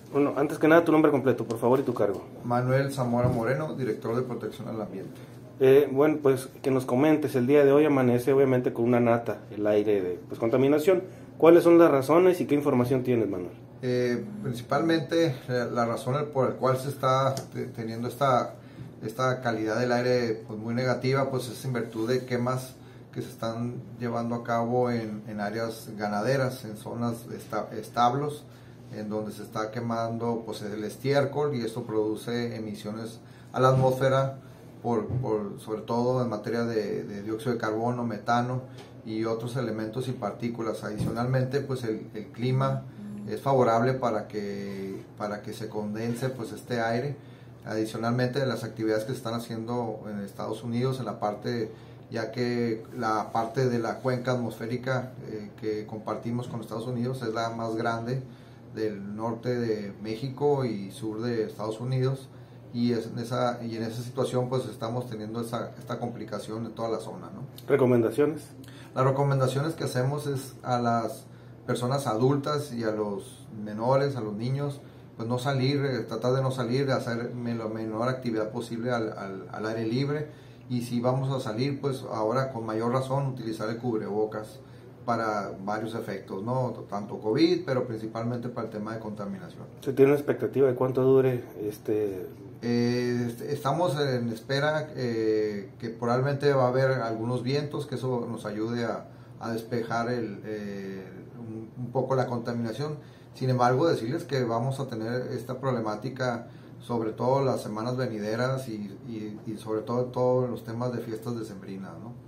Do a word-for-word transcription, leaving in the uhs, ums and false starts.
Bueno, antes que nada, tu nombre completo, por favor, y tu cargo. Manuel Zamora Moreno, director de Protección al Ambiente. Eh, bueno, pues que nos comentes, el día de hoy amanece obviamente con una nata el aire de pues, contaminación. ¿Cuáles son las razones y qué información tienes, Manuel? Eh, principalmente eh, la razón por la cual se está te, teniendo esta, esta calidad del aire pues, muy negativa, pues es en virtud de quemas que se están llevando a cabo en, en áreas ganaderas, en zonas de esta, establos, en donde se está quemando pues, el estiércol, y esto produce emisiones a la atmósfera, por, por, sobre todo en materia de, de dióxido de carbono, metano y otros elementos y partículas. Adicionalmente, pues el, el clima es favorable para que, para que se condense pues, este aire. Adicionalmente, las actividades que se están haciendo en Estados Unidos, en la parte, ya que la parte de la cuenca atmosférica eh, que compartimos con Estados Unidos es la más grande del norte de México y sur de Estados Unidos, y, es en, esa, y en esa situación pues estamos teniendo esa, esta complicación en toda la zona, ¿no? ¿Recomendaciones? Las recomendaciones que hacemos es a las personas adultas y a los menores, a los niños, pues no salir, eh, tratar de no salir, de hacer la menor actividad posible al, al, al aire libre, y si vamos a salir, pues ahora con mayor razón utilizar el cubrebocas para varios efectos, ¿no? Tanto COVID, pero principalmente para el tema de contaminación. ¿Se tiene una expectativa de cuánto dure este...? Eh, estamos en espera eh, que probablemente va a haber algunos vientos, que eso nos ayude a, a despejar el, eh, un, un poco la contaminación. Sin embargo, decirles que vamos a tener esta problemática sobre todo las semanas venideras y, y, y sobre todo todos los temas de fiestas decembrinas, ¿no?